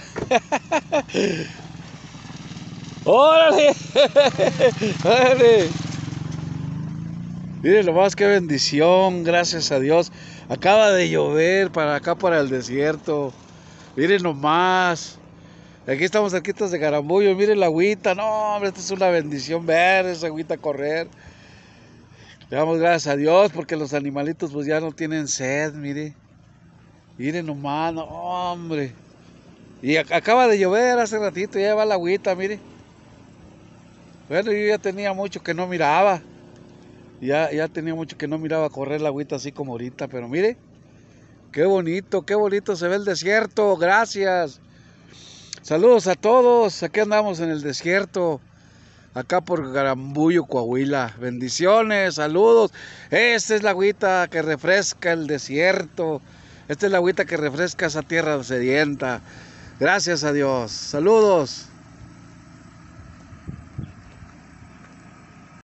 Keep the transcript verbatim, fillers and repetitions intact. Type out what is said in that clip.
¡Órale! ¡Órale! Miren nomás qué bendición, gracias a Dios. Acaba de llover para acá, para el desierto. Miren nomás. Aquí estamos cerquitas de Garambullo. Miren la agüita. No, hombre, esta es una bendición ver esa agüita correr. Le damos gracias a Dios porque los animalitos pues ya no tienen sed, mire. Miren nomás, no, hombre. Y ac acaba de llover hace ratito, ya va la agüita, mire. Bueno, yo ya tenía mucho que no miraba. Ya, ya tenía mucho que no miraba correr la agüita así como ahorita, pero mire. Qué bonito, qué bonito se ve el desierto, gracias. Saludos a todos, aquí andamos en el desierto. Acá por Garambullo, Coahuila. Bendiciones, saludos. Esta es la agüita que refresca el desierto. Esta es la agüita que refresca esa tierra sedienta. Gracias a Dios. Saludos.